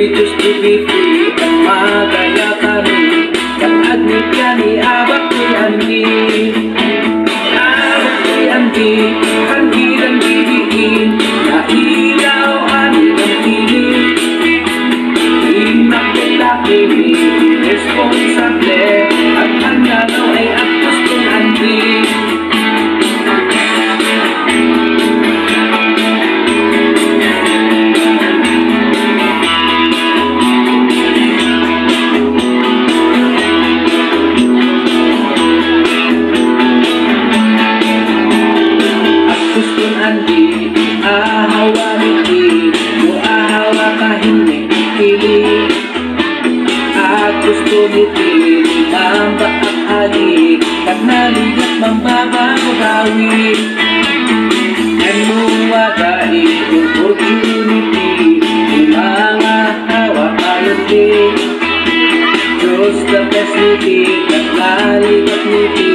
just to be free. Ang madaya kami, kapag ni Piani, abak ni Andi. Abak ni Andi, kandilang didiin, na ilawan ng piling. Inakilakili, responsable, at ang galaw ay aktos kong Andi. Andi, ahawa niti, o ahawa kahimik pili. At gusto niti, mamba ang ali, at naligat mambabago gawi. Anong wagai, opportunity, mga hawa kayo di. Diyos the best niti, at naligat niti.